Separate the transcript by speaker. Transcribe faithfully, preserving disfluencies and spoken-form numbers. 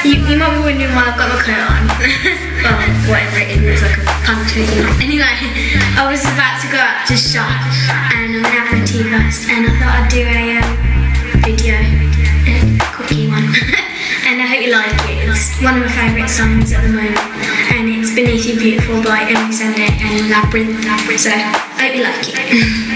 Speaker 1: You, you might be wondering why I've got my coat on. Well, whatever it is, it's like a punk hoodie. Anyway, I was about to go out to shop and I'm gonna have my tea first, and I thought I'd do a um, video, a quickie one. And I hope you like it. It's one of my favourite songs at the moment, and it's Beneath You Beautiful by Emily Sandé and Labyrinth. So I hope you like it.